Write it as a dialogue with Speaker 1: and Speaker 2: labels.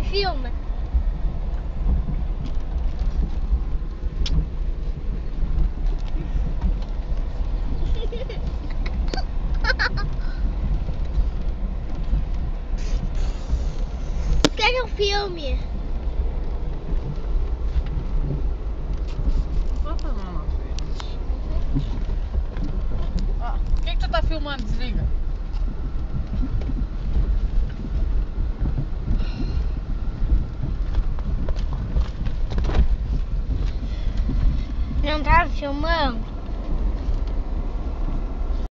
Speaker 1: Filma. Quer um filme?
Speaker 2: Bota a mão na frente. Ah, por que tu tá filmando? Desliga.
Speaker 1: Não tava filmando?